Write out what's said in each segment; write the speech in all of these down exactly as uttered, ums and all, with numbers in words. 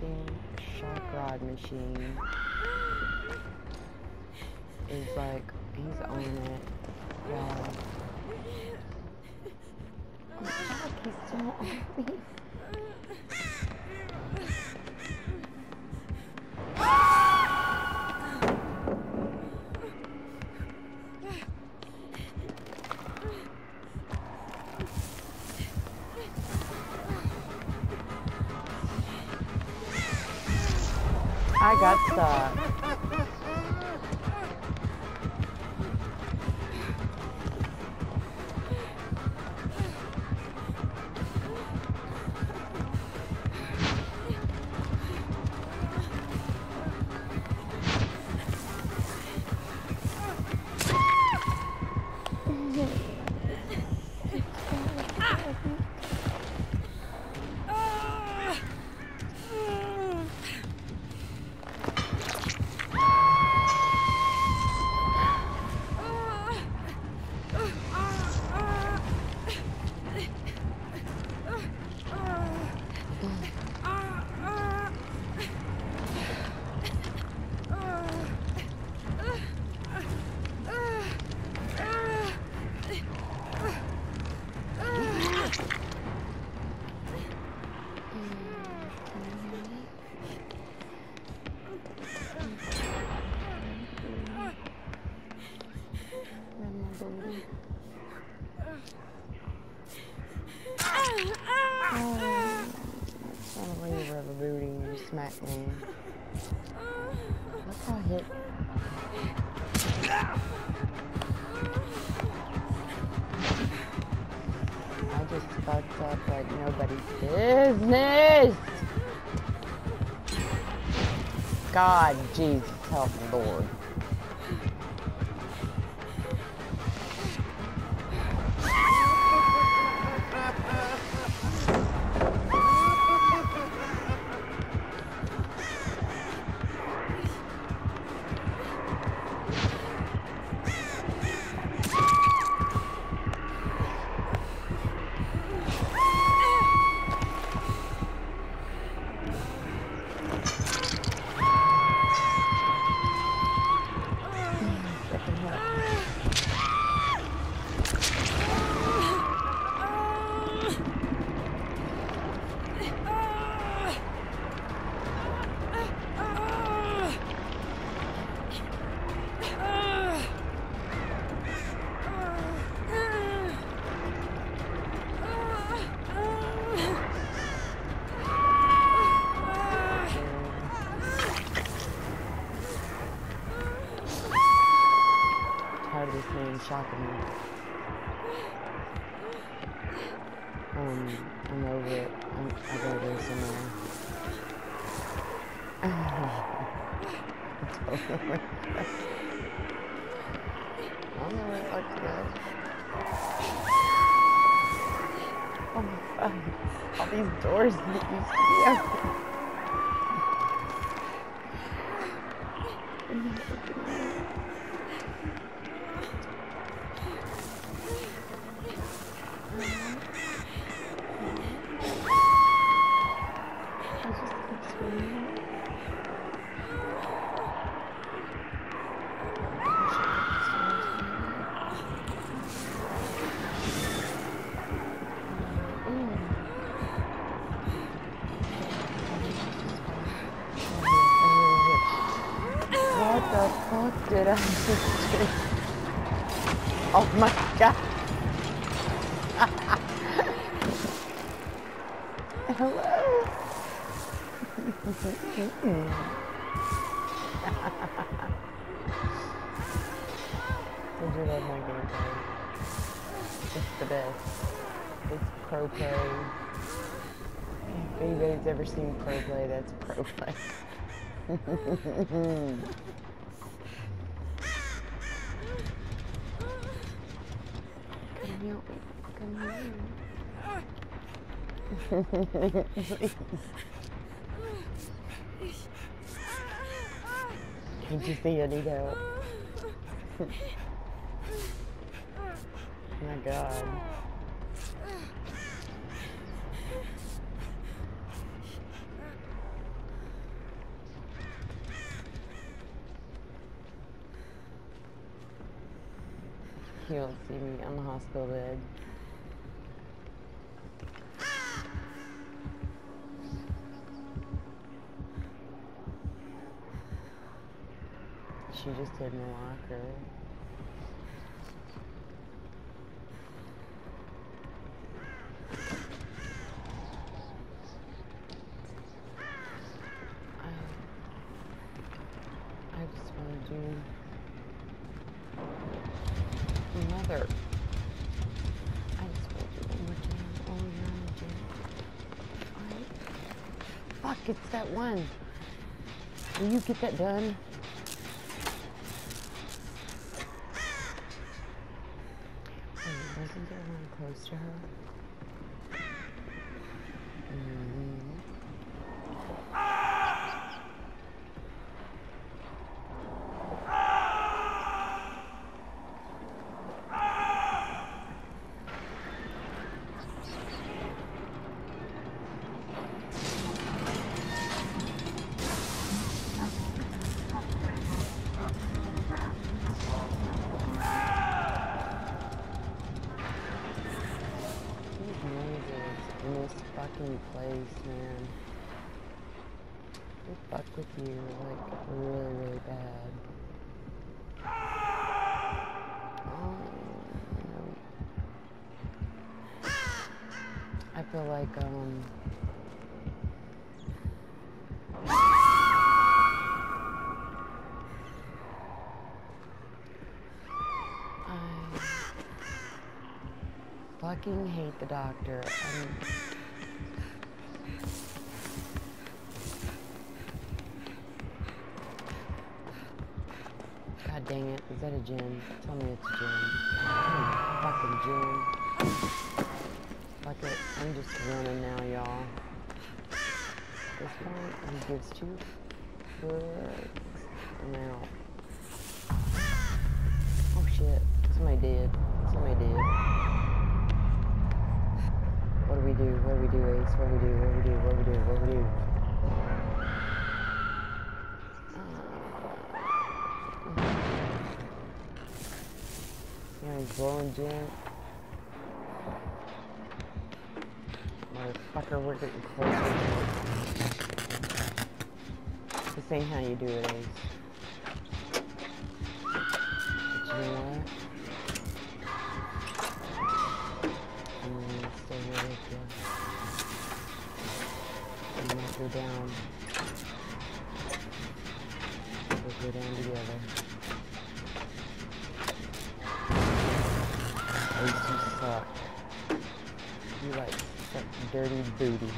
fucking shock rod machine is like, he's on it. Wow. Oh fuck, he's still on me. I got stuck. Smack me. Look how hit. I just fucked up like nobody's business. God, Jesus, help me, Lord. Shocking me. Um, I'm over it. I'm, I gotta go somewhere. I don't know where the fuck to go. Oh my god. All these doors that used to be open. What the fuck did I just do? Oh my god. Hello. I do love my gameplay. It's the best. It's pro play. If anybody's ever seen pro play, that's pro play. Come help me. Come here. Can't you see I need help? Oh my god. You don't see me on the hospital bed. She just hid in the locker. I, I just want to do another. I just want to do one more time. Oh, you're on the gym. Alright. Fuck, it's that one. Will you get that done? Wasn't there one close to her? Mm-hmm. In this fucking place, man. They fuck with you, like, really, really bad. Um, I feel like, um... I fucking hate the doctor. I'm... God dang it, is that a gym? Tell me it's a gym. Fucking gym. Fuck it, I'm just running now, y'all. At this point, he gives two good. I'm out. Oh shit, somebody did. Somebody did. What do we do? What do we do, Ace? What do we do? What do we do? What do we do? What do we do? Yeah, he's blowing Jen. Motherfucker, we're getting closer. This ain't how you do it, Ace. But you know what? I'm gonna stay here with you. We might go down. We'll go down together. Ace, you suck. You like such dirty booty.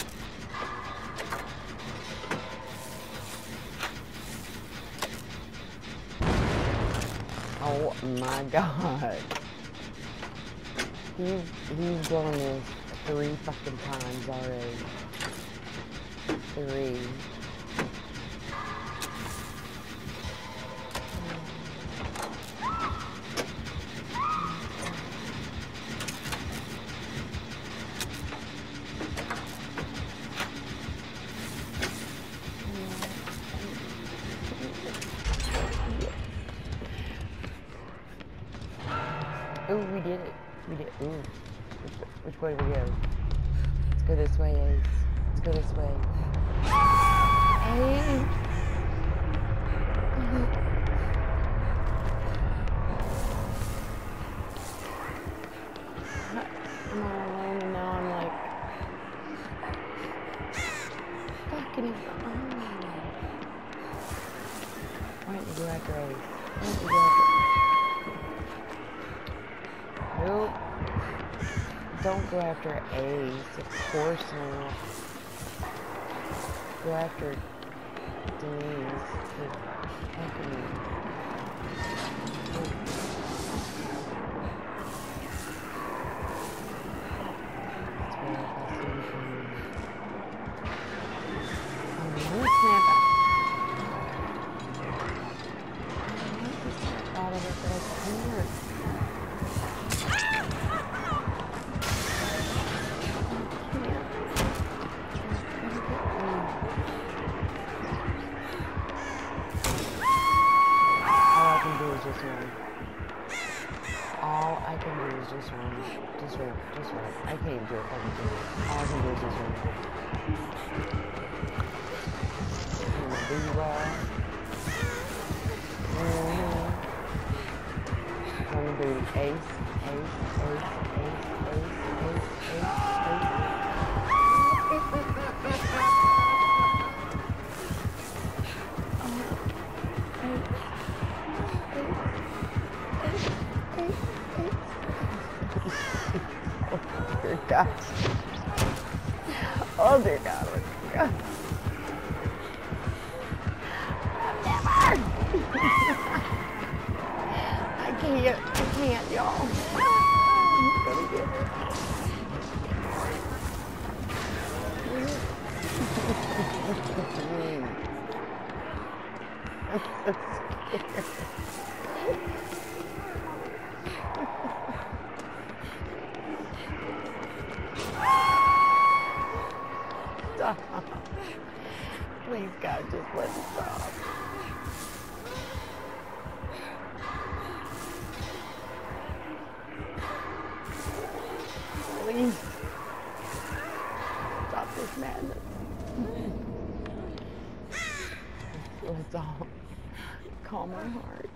Oh my god. He's, he's blown this three fucking times already. Three. Ooh, we did it. We did. Ooh. Which, which way do we go? Let's go this way, Ace. Let's go this way. Ace! I'm all alone and now I'm like... fucking it. Why don't you go after Ace? Why don't you go after... Nope. Don't go after Ace, of course not. Go after Denise. Fucking... That's where I see him from. Oh, let me snap out. I want to snap out of it, but I can't. Just run. All just run. Just run. Just run. I can't do it. I can do it. All I can do is just run. Do you well? Mm-hmm. Gonna do ace, ace, ace, ace, ace, ace, ace, ace. Oh dear God. Oh dear God. Oh dear God. I can't. I can't, y'all. I'm gonna get it. I'm so scared. Stop. Please, God, just let me stop. Please. Stop this madness. Let's all calm my heart.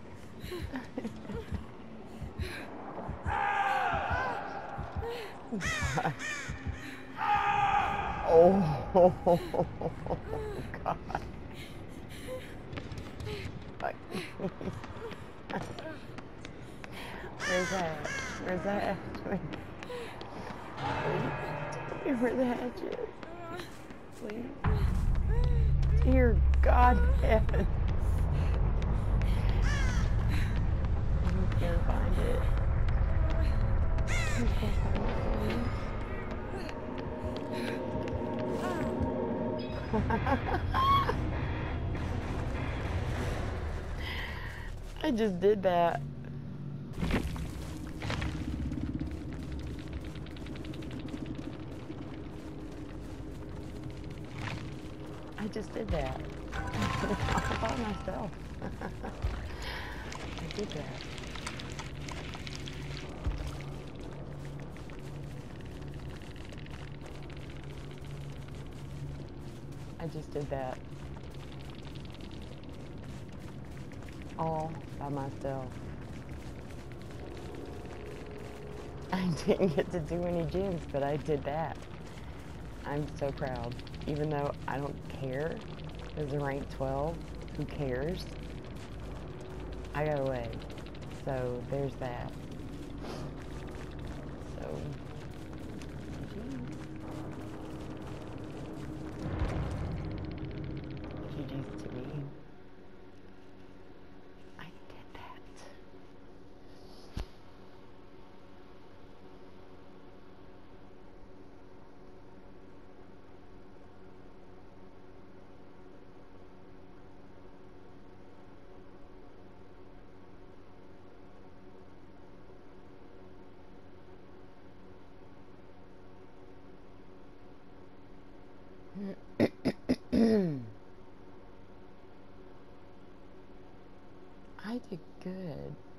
Oh, God. Where's that? Where's that? Please tell me where the hatch is. Please. Dear God, heaven. I can't find it. I can't find it. I just did that. I just did that. All by myself. I did that. I just did that. All by myself. I didn't get to do any gyms, but I did that. I'm so proud. Even though I don't care as a rank twelve, who cares? I got away. So there's that. So G G's to me. I did that. I did good.